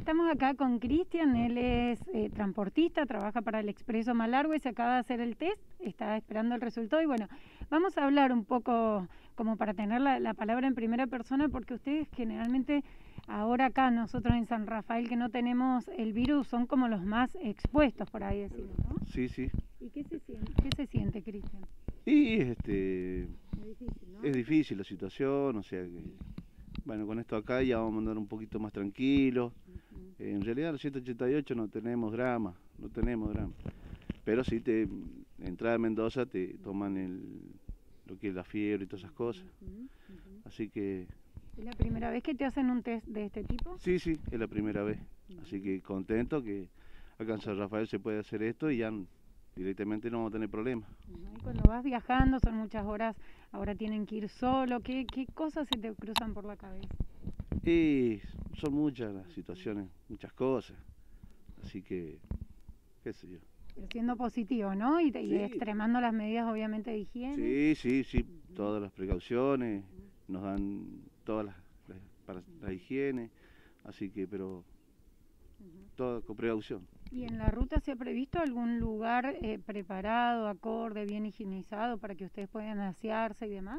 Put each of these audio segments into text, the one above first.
Estamos acá con Cristian, él es transportista, trabaja para el Expreso Malargüe, se acaba de hacer el test, está esperando el resultado y bueno, vamos a hablar un poco como para tener la palabra en primera persona, porque ustedes generalmente ahora acá nosotros en San Rafael que no tenemos el virus son como los más expuestos, por ahí decimos, ¿no? Sí, sí. ¿Y qué se siente, Cristian? Y Es difícil, ¿no? es difícil la situación, o sea que, bueno, con esto acá ya vamos a andar un poquito más tranquilos. En realidad los 188 no tenemos drama, pero sí entrada a Mendoza te toman lo que es la fiebre y todas esas cosas. Así que... ¿Es la primera vez que te hacen un test de este tipo? Sí, sí, es la primera vez. Así que contento que acá en San Rafael se puede hacer esto y ya directamente no vamos a tener problemas. Y cuando vas viajando, son muchas horas, ahora tienen que ir solo, ¿qué cosas se te cruzan por la cabeza? Y son muchas las situaciones, muchas cosas, así que, qué sé yo. Pero siendo positivo, ¿no? Y Sí. extremando las medidas, obviamente, de higiene. Sí, todas las precauciones, nos dan todas para la higiene, así que, pero todo con precaución. ¿Y en la ruta se ha previsto algún lugar preparado, acorde, bien higienizado para que ustedes puedan asearse y demás?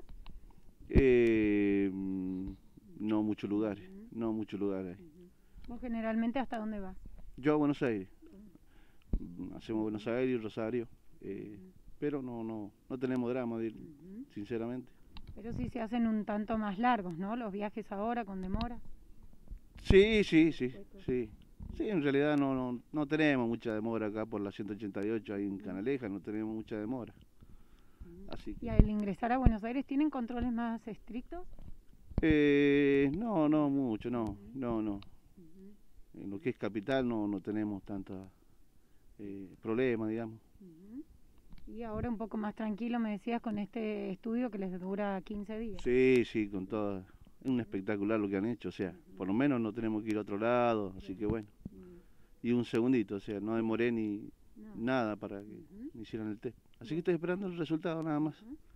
No muchos lugares, no muchos lugares. ¿Vos generalmente hasta dónde vas? Yo a Buenos Aires, hacemos Buenos Aires y Rosario, pero no tenemos drama de ir, sinceramente. Pero sí se hacen un tanto más largos, ¿no? Los viajes ahora con demora. Sí, en realidad no tenemos mucha demora acá por la 188, ahí en Canaleja, no tenemos mucha demora. Así que... ¿Y al ingresar a Buenos Aires tienen controles más estrictos? No mucho, no. En lo que es capital no tenemos tantos problemas, digamos. Y ahora un poco más tranquilo, me decías, con este estudio que les dura 15 días. Sí, con todo. Es un espectacular lo que han hecho, o sea, por lo menos no tenemos que ir a otro lado, así que bueno. Y un segundito, o sea, no demoré ni nada para que me hicieran el test. Así que estoy esperando el resultado nada más.